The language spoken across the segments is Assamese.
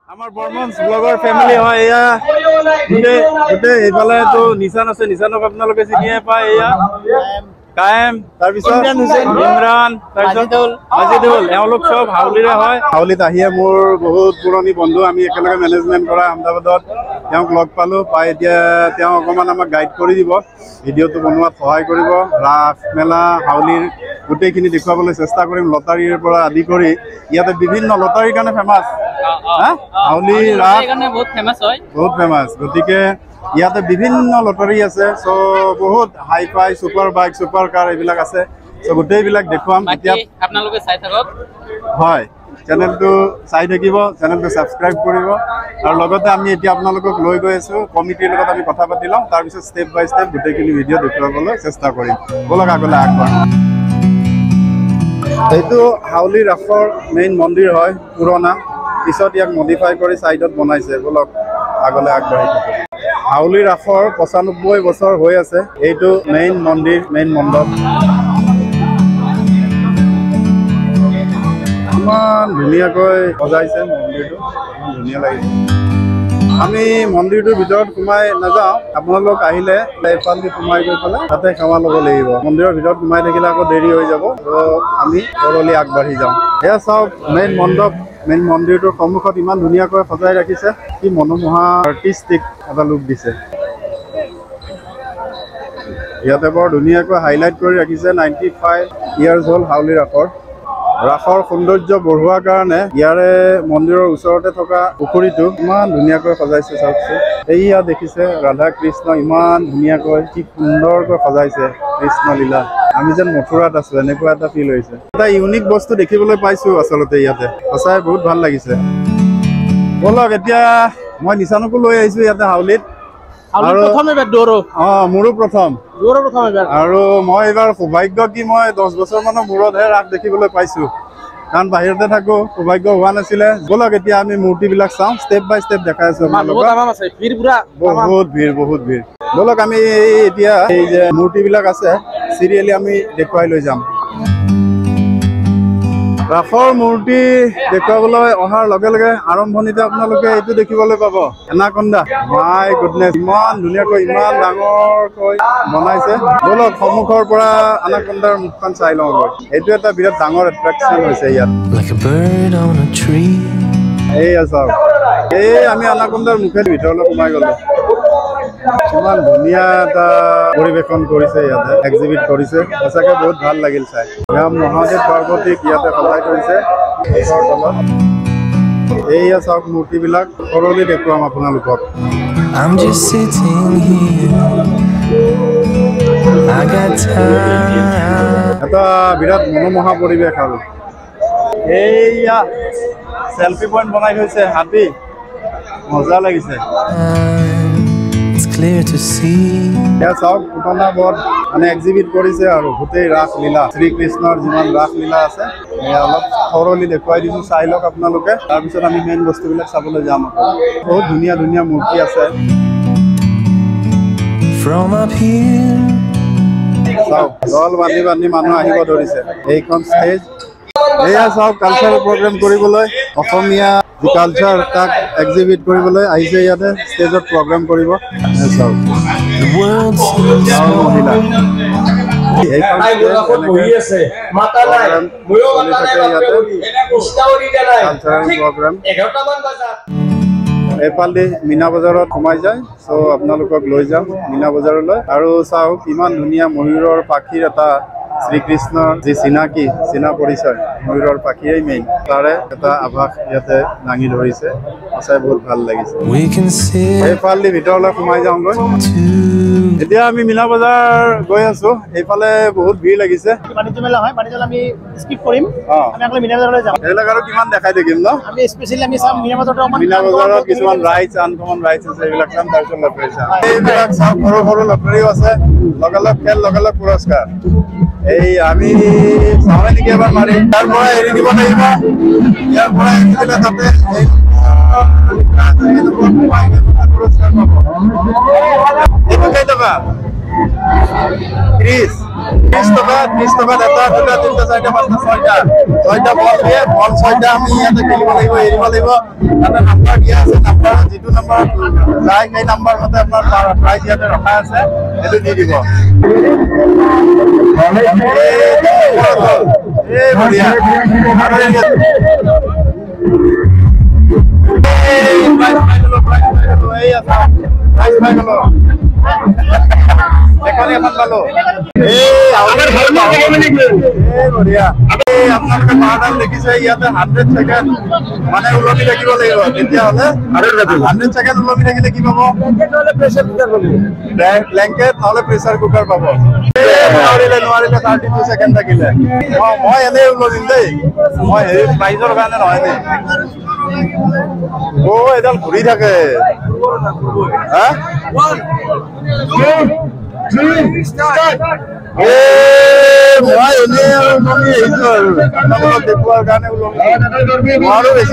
আমাৰ বৰ্মনছ ব্লগৰ ফেমিলি হয় এয়া গোটেই এইফালে তো নিশান আছে নিশানক আপোনালোকে চিনিয়ে পায় এয়া কায়েম তাৰপিছত ইমৰান তাৰপিছত মাজিদুল এওঁলোক সব হাউলিৰে হয় হাউলিত আহিয়ে মোৰ বহুত পুৰণি বন্ধু আমি একেলগে মেনেজমেণ্ট কৰা আহমেদাবাদত তেওঁক লগ পালোঁ পাই এতিয়া তেওঁ অকণমান আমাক গাইড কৰি দিব ভিডিঅ'টো বনোৱাত সহায় কৰিব ৰাস মেলা হাউলিৰ গোটেইখিনি দেখুৱাবলৈ চেষ্টা কৰিম লটাৰীৰ পৰা আদি কৰি ইয়াতে বিভিন্ন লটাৰীৰ কাৰণে ফেমাছ হাউলি ৰাস বহুত ফেমাছ গতিকে ইয়াতে বিভিন্ন লটাৰী আছে চ' বহুত hi fi super bike super car এইবিলাক আছে চ' গোটেইবিলাক দেখুৱাম এতিয়া আপোনালোকে চাই থাকক হয় চেনেলটো চাই থাকিব চেনেলটো ছাবস্ক্ৰাইব কৰিব আৰু লগতে আমি এতিয়া আপোনালোকক লৈ গৈ আছোঁ কমিটিৰ লগত আমি কথা পাতি লওঁ তাৰপিছত ষ্টেপ বাই ষ্টেপ গোটেইখিনি ভিডিঅ' দেখুৱাবলৈ চেষ্টা কৰিম ব'লক আগলৈ আগবাঢ়ো এইটো হাউলি ৰাসৰ মেইন মন্দিৰ হয় পুৰণা পিছত ইয়াক মডিফাই কৰি চাইডত বনাইছে ব'লক আগলৈ আগবাঢ়ি থাকোঁ হাউলি ৰাসৰ ৯৫ বছৰ হৈ আছে এইটো মেইন মন্দিৰ মেইন মণ্ডপ ইমান ধুনীয়াকৈ সজাইছে মন্দিৰটো ধুনীয়া লাগিছে আমি মন্দিৰটোৰ ভিতৰত সোমাই নাযাওঁ আপোনালোক আহিলে এইফালেদি সোমাই গৈ পেলাই তাতে সেৱা ল'ব লাগিব মন্দিৰৰ ভিতৰত সোমাই থাকিলে আকৌ দেৰি হৈ যাব ত' আমি তললৈ আগবাঢ়ি যাওঁ এয়া চাওক মেইন মণ্ডপ মেইন মন্দিৰটোৰ সন্মুখত ইমান ধুনীয়াকৈ সজাই ৰাখিছে কি মনোমোহা আৰ্টিষ্টিক এটা লুক দিছে ইয়াতে বৰ ধুনীয়াকৈ হাইলাইট কৰি ৰাখিছে 95 ইয়াৰ্ছ হ'ল হাউলি ৰাসৰ সৌন্দৰ্য বঢ়োৱাৰ কাৰণে ইয়াৰে মন্দিৰৰ ওচৰতে থকা পুখুৰীটো ইমান ধুনীয়াকৈ সজাইছে চাওকচোন এইয়া দেখিছে ৰাধা কৃষ্ণ ইমান ধুনীয়াকৈ কি সুন্দৰকৈ সজাইছে কৃষ্ণ লীলা আমি যেন মথুৰাত আছো এনেকুৱা এটা ফিল হৈছে এটা ইউনিক বস্তু দেখিবলৈ পাইছো আচলতে ইয়াতে সঁচাই বহুত ভাল লাগিছে ব'লক এতিয়া মই নিশানকো লৈ আহিছো ইয়াতে হাউলিত মোৰো প্ৰথম আৰু মই এইবাৰ সৌভাগ্য কি মই 10 বছৰ মানৰ মূৰতহে ৰাস দেখিবলৈ পাইছো কাৰণ বাহিৰতে থাকো সৌভাগ্য হোৱা নাছিলে ব'লক এতিয়া আমি মূৰ্তিবিলাক চাওঁ ষ্টেপ বাই ষ্টেপ দেখাই আছো বহুত ভিৰ ব'লক আমি এতিয়া এই যে মূৰ্তিবিলাক আছে চিৰিয়েলি আমি দেখুৱাই লৈ যাম ৰাসৰ মূৰ্তি দেখুৱাবলৈ অহাৰ লগে লগে আৰম্ভণিতে আপোনালোকে এইটো দেখিবলৈ পাব এনাকন্দা মাই গুডনেছ ইমান ধুনীয়াকৈ ইমান ডাঙৰকৈ বনাইছে ব'লক সন্মুখৰ পৰা এনাকন্দাৰ মুখখন চাই লওঁগৈ এইটো এটা বিৰাট ডাঙৰ এট্ৰেকশ্যন হৈছে ইয়াত এইয়া চাওক এই আমি এনাকন্দাৰ মুখেদি ভিতৰলৈ সোমাই গ'লো ইমান ধুনীয়া এটা পৰিৱেশন কৰিছে ইয়াতে এক্সিবিট কৰিছে সঁচাকৈ বহুত ভাল লাগিল চাই মহাদেৱ পাৰ্বতীক ইয়াতে সজাই কৰিছে এইয়া চাওক মূৰ্তিবিলাক সৰলি দেখুৱাম আপোনালোকক এটা বিৰাট মনোমোহা পৰিৱেশ আৰু এইয়া চেলফি পইণ্ট বনাই থৈছে হাতী মজা লাগিছে চাওক পুতলা বধ মানে এক্সিবিট কৰিছে আৰু গোটেই ৰাসলীলা শ্ৰীকৃষ্ণৰ যিমান ৰাসলীলা আছে অলপ সৰলি দেখুৱাই দিছোঁ চাই লওক আপোনালোকে তাৰপিছত আমি মেইন বস্তুবিলাক চাবলৈ যাম বহুত ধুনীয়া ধুনীয়া মূৰ্তি আছে চাওক দল বান্ধি বান্ধি মানুহ আহিব ধৰিছে এইখন ষ্টেজ এয়া চাওক কালচাৰেল প্ৰগ্ৰেম কৰিবলৈ অসমীয়া যি কালচাৰ তাক এক্সিবিট কৰিবলৈ আহিছে ইয়াতে ষ্টেজত প্ৰগ্ৰেম কৰিব চাওক মহিলা এইফালেদি মীনা বজাৰত সোমাই যায় চ' আপোনালোকক লৈ যাম মীনা বজাৰলৈ আৰু চাওক ইমান ধুনীয়া ময়ূৰৰ পাখিৰ এটা শ্ৰীকৃষ্ণৰ যি চিনা পৰিচয় ময়ূৰৰ পাখিৰেই মেইন তাৰে এটা আভাস ইয়াতে দাঙি ধৰিছে সঁচাই বহুত ভাল লাগিছে এইফালেদি ভিতৰলৈ সোমাই যাওঁগৈ এতিয়া আমি মীনা বজাৰ গৈ আছো এইফালে বহুত ভিৰ লাগিছে এইবিলাক আৰু কিমান দেখাই থাকিম ন মীনা বজাৰত কিছুমান ৰাইডছ আনকমন ৰাইডছ আছে এইবিলাক চাম তাৰপিছত লটাৰী চাম এইবিলাক চাওক সৰু সৰু লটাৰীও আছে লগালগ খেল লগালগ পুৰস্কাৰ এই আমি চাওঁৱে নেকি এবাৰ মাৰি ইয়াৰ পৰা এৰি দিব লাগিব ইয়াৰ পৰা এৰি দিলে তাতে পুৰস্কাৰ পাব এইটো কেই টকা 30 30 টকা এটা দুটা তিনটা চাৰিটা পাঁচটা ছয়টা বল দিয়ে বল ছয়টা আমি ইয়াতে খেলিব লাগিব এৰিব লাগিব তাতে নাম্বাৰ দিয়া আছে নাম্বাৰ যিটো নাম্বাৰ যায় সেই নাম্বাৰ মতে আপোনাৰ প্ৰাইজ ইয়াতে ৰখা আছে সেইটো দি দিব এই বঢ়িয়া আৰু এই প্ৰাইজ পাই গলো এই আছে প্ৰাইজ পাই গলো এখন পালো আপনার পাহাড় দেখিছে ইয়াতে 100 সেকেন্ড মানে উলমি থাকিব লাগিব তেতিয়াহলে 100 সেকেন্ড উলমি থাকিলে কি পাব ব্ল্যাঙ্কেট নহলে প্রেসার কুকার পাব নোৱাৰিলে 32 সেকেন্ড থাকিলে মই এনে উলমিম দেই মই এই প্ৰাইজৰ কাৰণে নহয় দেই ও এডাল ঘুৰি থাকে হা 1 2 3 start মই এনে উলমি আহিছো আৰু আপোনালোকক দেখুৱাৰ কাৰণে উলমি নোৱাৰো বেছি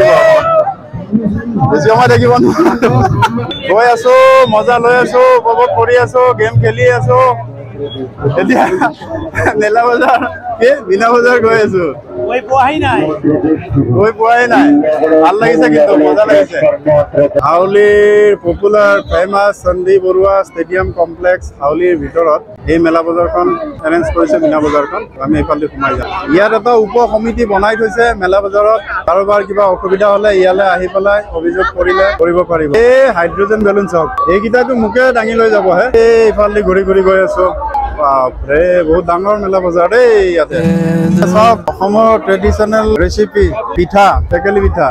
সময় থাকিব গৈ আছো মজা লৈ আছো উপভোগ কৰি আছো গেম খেলি আছো এতিয়া মেলা বজাৰ বিনা বজাৰ গৈ আছো গৈ পোৱাই নাই ভাল লাগিছে কিন্তু মজা লাগিছে হাউলিৰ popular famous Sandip Baruah stadium complex হাউলিৰ ভিতৰত এই মেলা বজাৰখন এৰেঞ্জ কৰিছে বিনা বজাৰখন আমি এইফালে সোমাই যাম ইয়াত এটা উপ সমিতি বনাই থৈছে মেলা বজাৰত কাৰোবাৰ কিবা অসুবিধা হলে ইয়ালৈ আহি পেলাই অভিযোগ কৰিলে কৰিব পাৰিব এই হাইড্ৰজেন বেলুন চক এইকেইটাটো মুখে দাঙি লৈ যাব হে এইফালে ঘূৰি গৈ আছো বাপৰে বহুত ডাঙৰ মেলা বজাৰ দেই ইয়াতে সব অসমৰ ট্ৰেডিচনেল ৰেচিপি পিঠা টেকেলি পিঠা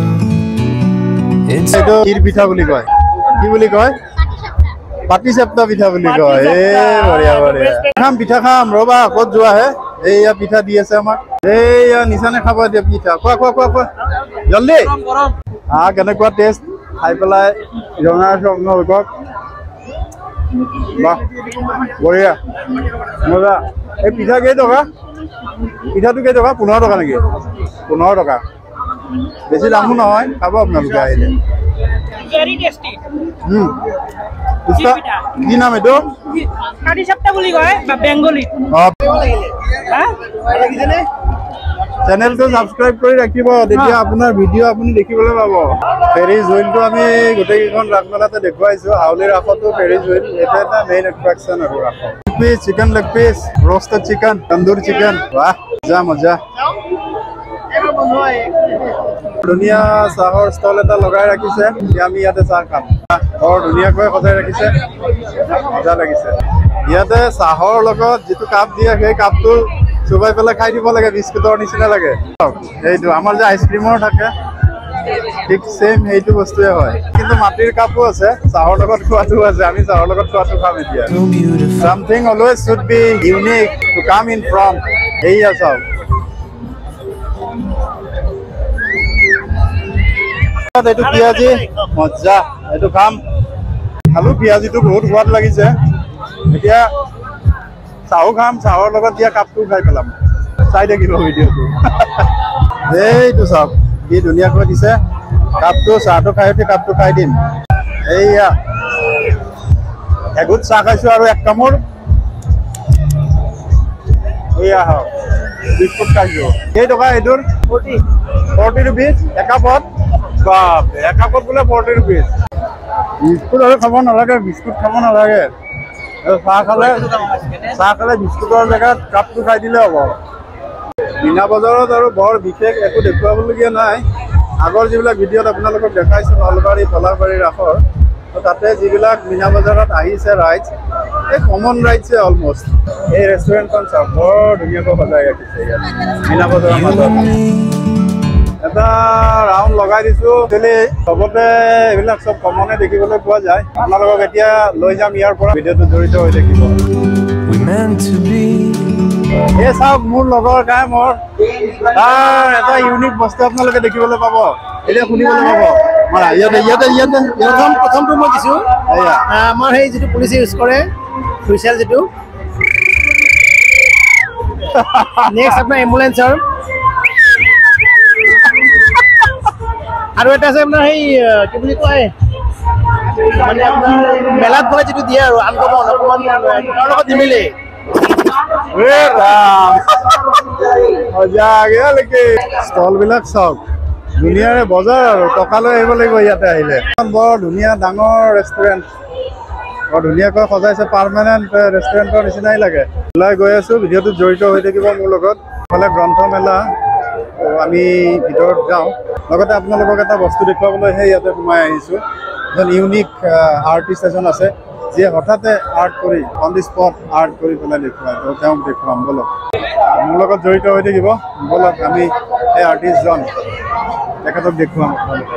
এইটো কি পিঠা বুলি কয় কি বুলি কয় পাটি চেপ্তা পিঠা বুলি কয় বঢ়িয়া খাম পিঠা খাম ৰবা ক'ত যোৱা হে এইয়া পিঠা দি আছে আমাক এইয়া নিচানে খাব দিয়া পিঠা খোৱা জলদি কেনেকুৱা টেষ্ট খাই পেলাই জনাইছো আপোনালোকক বাহ বঢ়িয়া মজা এই পিঠা কেই টকা পিঠাটো কেই টকা 15 টকা নেকি 15 টকা বেছি দামো নহয় খাব আপোনালোকে আহিলে very tasty इसका কি নাম এটো কাটি সপ্তাহ বুলি কয় বেঙ্গলি চেনেলটো সাবস্ক্রাইব কৰি ৰাখিব তেতিয়া আপোনাৰ ভিডিও আপুনি দেখিবলৈ পাব ফেৰিজ হুইলটো আমি গোটেইখন ৰাতমেলাতে দেখুৱাইছো হাউলিৰ ৰাখতো ফেৰিজ হুইল এটা এটা মেইন এট্ৰাকচন আৰু ৰাখ piece chicken leg piece roasted chicken tandoor chicken বাহ মজা ধুনীয়া চাহৰ ষ্টল এটা লগাই ৰাখিছে আমি ইয়াতে চাহ খাম বৰ ধুনীয়াকৈ সজাই ৰাখিছে মজা লাগিছে ইয়াতে চাহৰ লগত যিটো কাপ দিয়ে সেই কাপটো চুবাই পেলাই খাই দিব লাগে বিস্কুটৰ নিচিনা লাগে এইটো আমাৰ যে আইচক্ৰীমৰ থাকে ঠিক সেম এইটো বস্তুৱে হয় কিন্তু মাটিৰ কাপো আছে চাহৰ লগত খোৱাটো আছে আমি চাহৰ লগত খোৱাটো খাম এতিয়া something always should be unique to come in from এইয়া চাও এইটো পিয়াজি মজা এইটো খাম খালো পিয়াজিটো বহুত সোৱাদ লাগিছে এতিয়া চাহো খাম চাহৰ লগত দিয়া কাপটো খাই পেলাম চাই থাকিব ভিডিঅ'টো এইটো চাওক কি ধুনীয়াকৈ দিছে কাপটো চাহটো খাই উঠি কাপটো খাই দিম এইয়া এগুট চাহ খাইছো আৰু এক কামোৰ এইয়া হওক বিস্কুট খাইছো কেই টকা এইটোৰ 40 rupees একাপত বাপ একাপত বোলে 40 rupees বিস্কুট আৰু খাব নালাগে বিস্কুট খাব নালাগে চাহ খালে বিস্কুটৰ জেগাত কাপটো খাই দিলে হ'ব বিনা বজাৰত আৰু বৰ বিশেষ একো দেখুৱাবলগীয়া নাই আগৰ যিবিলাক ভিডিঅ'ত আপোনালোকক দেখাইছো নলবাৰী পলাশবাৰী ৰাসৰ তাতে যিবিলাক বিনা বজাৰত আহিছে ৰাইজ এই কমন ৰাইজে অলমষ্ট এই ৰেষ্টুৰেণ্টখন চাওক বৰ ধুনীয়াকৈ সজাই ৰাখিছে ইয়াত বিনা বজাৰৰ মাজত এটা ৰাউণ্ড লগাই দিছো চবতে এইবিলাক চব কমনে দেখিবলৈ পোৱা যায় আপোনালোকক এতিয়া লৈ যাম ইয়াৰ পৰা ভিডিঅ'টো জড়িত হৈ থাকিব এই চাওক মোৰ লগৰ কামৰ তাৰ এটা ইউনিক বস্তু আপোনালোকে দেখিবলৈ পাব এতিয়া শুনিবলৈ পাব প্ৰথমটো মই দিছো আমাৰ সেই যিটো পুলিচে ইউজ কৰে হুইচেল যিটো নেক্সট আপোনাৰ এম্বুলেন্সৰ আৰু এটা আছে আপোনাৰ সেই কি বুলি কয় মানে আপোনাৰ মেলাত গ'লে যিটো দিয়ে আৰু আনকমন অকণমান তাৰ লগত নিমিলে ষ্টল বিলাক চাওক ধুনীয়াৰে বজাৰ আৰু টকালৈ আহিব লাগিব ইয়াতে আহিলে বৰ ধুনীয়া ডাঙৰ ৰেষ্টুৰেণ্ট বৰ ধুনীয়াকৈ সজাইছে পাৰ্মানেণ্ট ৰেষ্টুৰেণ্টৰ নিচিনাই লাগে ওলাই গৈ আছো ভিডিঅ'টোত জড়িত হৈ থাকিব মোৰ লগত ইফালে গ্ৰন্থমেলা আমি ভিতৰত যাওঁ লগতে আপোনালোকক এটা বস্তু দেখুৱাবলৈহে ইয়াতে সোমাই আহিছোঁ এজন ইউনিক আৰ্টিষ্ট এজন আছে যিয়ে হঠাতে আৰ্ট কৰি অন দি স্পট আৰ্ট কৰি পেলাই দেখুৱায় তো তেওঁক দেখুৱাম বলক মোৰ লগত জড়িত হৈ থাকিব বলক আমি এই আৰ্টিষ্টজন তেখেতক দেখুৱাম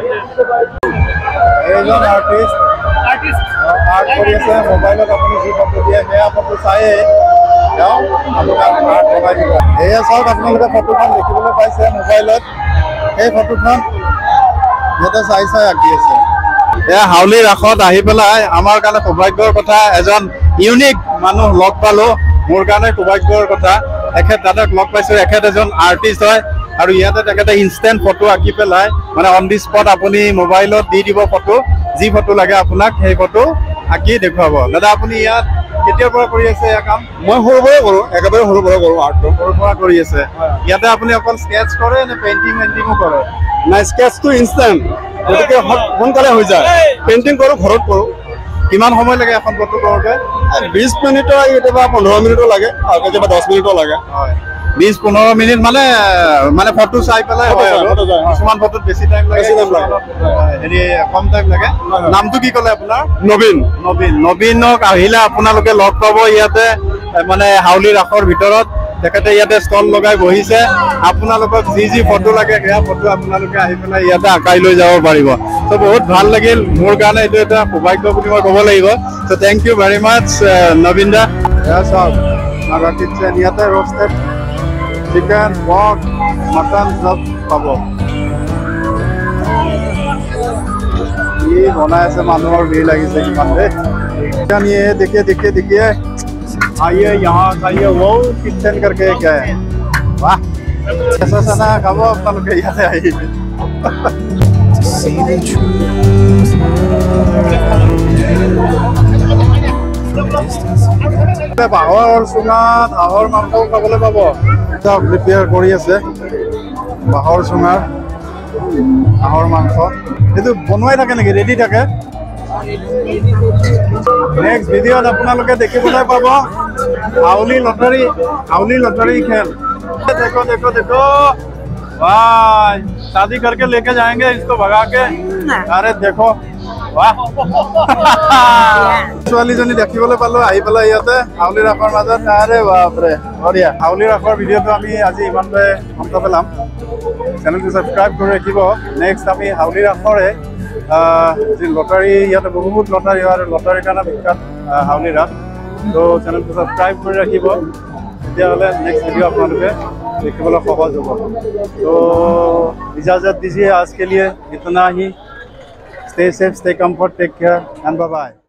এইজন আৰ্টিষ্ট আৰ্ট কৰি আছে মোবাইলত আপুনি যি ফটো দিয়ে সেয়া ফটো চায়েই তেওঁ আপোনাক আৰ্ট বনাই দিব এয়া চাওক আপোনালোকে ফটোখন দেখিবলৈ পাইছে মোবাইলত সেই ফটোখন সিহঁতে চাই চাই আঁকি আছে এয়া হাউলি ৰাসত আহি পেলাই আমাৰ কাৰণে সৌভাগ্যৰ কথা এজন ইউনিক মানুহ লগ পালো মোৰ কাৰণে সৌভাগ্যৰ কথা এখেত দাদাক লগ পাইছোঁ এখেত এজন আৰ্টিষ্ট হয় আৰু ইয়াতে তেখেতে ইনষ্টেণ্ট ফটো আঁকি পেলাই মানে অন দি স্পট আপুনি মোবাইলত দি দিব ফটো যি ফটো লাগে আপোনাক সেই ফটো আঁকি দেখুৱাব দাদা আপুনি ইয়াত কেতিয়াৰ পৰা কৰি আছে এয়া কাম মই সৰুৰ পৰাই কৰোঁ একেবাৰে সৰুৰ পৰা কৰোঁ আৰ্টটো সৰুৰ পৰা কৰি আছে ইয়াতে আপুনি অকল স্কেটছ কৰে নে পেইণ্টিঙো কৰে নাই স্কেচটো ইনষ্টেণ্ট গতিকে সোনকালে হৈ যায় পেইণ্টিং কৰোঁ ঘৰত কৰোঁ কিমান সময় লাগে এখন ফটো কৰোঁতে 20 মিনিটৰ কেতিয়াবা 15 মিনিটো লাগে আৰু কেতিয়াবা 10 মিনিটো লাগে হয় 20-15 মিনিট মানে ফটো চাই পেলাই হয় আৰু কিছুমান ফটোত বেছি টাইম লাগে হেৰি কম টাইম লাগে নামটো কি ক'লে আপোনাৰ নবীনক আহিলে আপোনালোকে লগ পাব ইয়াতে মানে হাউলি ৰাসৰ ভিতৰত তেখেতে ইয়াতে ষ্টল লগাই বহিছে আপোনালোকক যি ফটো লাগে সেয়া ফটো আপোনালোকে আহি পেলাই ইয়াতে আঁকাই লৈ যাব পাৰিব তো বহুত ভাল লাগিল মোৰ কাৰণে এইটো এটা সৌভাগ্য বুলি মই ক'ব লাগিব তো থেংক ইউ ভেৰি মাছ নবীন দা এয়া চাওক নাগা কিটচেন ইয়াতে ৰোষ্টেড চিকেন পৰ্ক মটন চব পাব কি বনাই আছে মানুহৰ ভিৰ লাগিছে কিমান ये देखिए आइए यहाँ आइए वो किचन करके क्या है वाह ऐसा सना खाओ अपना लोग यहाँ से आइए বাহৰ চুঙাত হাঁহৰ মাংস খাবলৈ পাব চব প্ৰিপেয়াৰ কৰি আছে বাহৰ চুঙাত হাঁহৰ মাংস এইটো বনোৱাই থাকে নেকি ৰেডি থাকে নেক্সট ভিডিঅ'ত আপোনালোকে দেখিবলৈ পাব হাউলি লটাৰী খেল देखो वाह शादी करके लेके जाएंगे इसको भगा के अरे देखो वाह ছোৱালীজনী দেখিবলৈ পালো আহি পেলাই ইয়াতে হাউলি ৰাসৰ মাজত আৰে বাপৰে বঢ়িয়া হাউলি ৰাসৰ ভিডিঅ'টো আমি আজি ইমানতে অন্ত পেলাম চেনেলটো ছাবস্ক্ৰাইব কৰি ৰাখিব নেক্সট আমি হাউলি ৰাসৰে যি লটাৰী ইয়াতে বহুত লটাৰী হয় আৰু লটাৰীৰ কাৰণে বিখ্যাত হাউলি ৰাস তো চেনেলটো ছাবস্ক্ৰাইব কৰি ৰাখিব তেতিয়াহ'লে নেক্সট ভিডিঅ' আপোনালোকে देखने सहज हो तो इजाज़त दीजिए आज के लिए इतना ही stay safe stay comfort take care and bye bye.